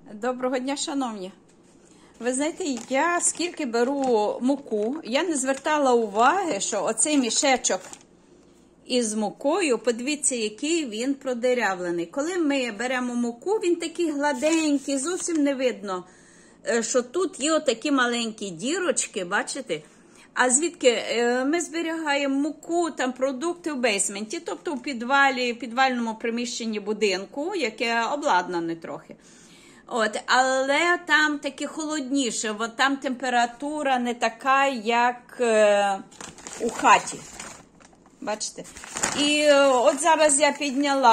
Доброго дня, шановні. Ви знаєте, я скільки беру муку, я не звертала уваги, що оцей мішечок із мукою, подивіться, який він продирявлений. Коли ми беремо муку, він такий гладенький, зовсім не видно, що тут є отакі маленькі дірочки, бачите? А звідки ми зберігаємо муку, там продукти в бейсменті, тобто в підвалі, підвальному приміщенні будинку, яке обладнане трохи. Але там таке холодніше, там температура не така, як у хаті. Бачите? І от зараз я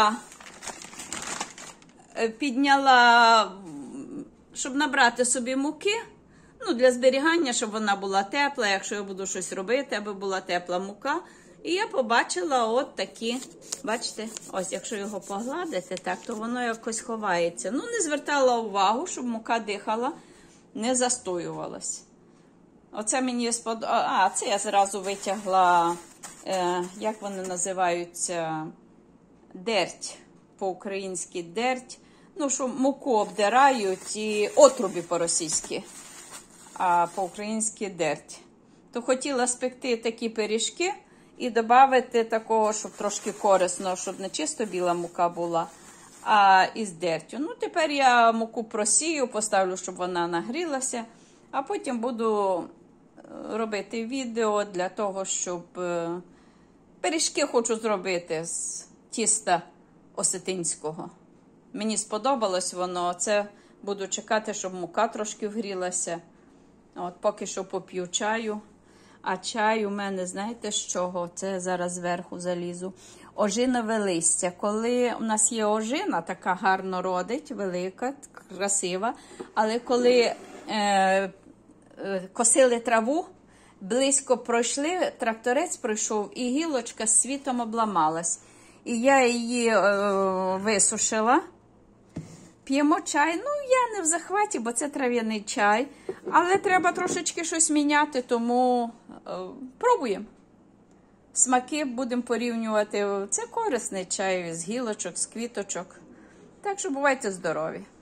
підняла, щоб набрати собі муки, для зберігання, щоб вона була тепла, якщо я буду щось робити, аби була тепла мука. І я побачила от такі, бачите, ось якщо його погладити, так, то воно якось ховається. Не звертала увагу, щоб мука дихала, не застоювалась. Оце мені сподобалося. Це я зразу витягла, як вони називаються, дерть, по-українськи дерть. Що муку обдирають і отрубі по-російськи, а по-українськи дерть. То хотіла спекти такі пиріжки і додати такого, щоб трошки корисно, щоб не чисто біла мука була, а із дертю. Тепер я муку просію, поставлю, щоб вона нагрілася, а потім буду робити відео для того, щоб пиріжки хочу зробити з тіста осетинського. Мені сподобалось воно, це буду чекати, щоб мука трошки вгрілася. Поки що поп'ю чаю. А чай у мене, знаєте з чого? Це зараз зверху залізу. Ожинове листя. Коли у нас є ожина, така гарно родить, велика, красива. Але коли косили траву, близько пройшли, тракторець пройшов, і гілочка з світом обламалась. І я її висушила. П'ємо чай. Я не в захваті, бо це трав'яний чай. Але треба трошечки щось міняти, тому пробуємо. Смаки будемо порівнювати. Це корисний чай з гілочок, з квіточок. Так що бувайте здорові.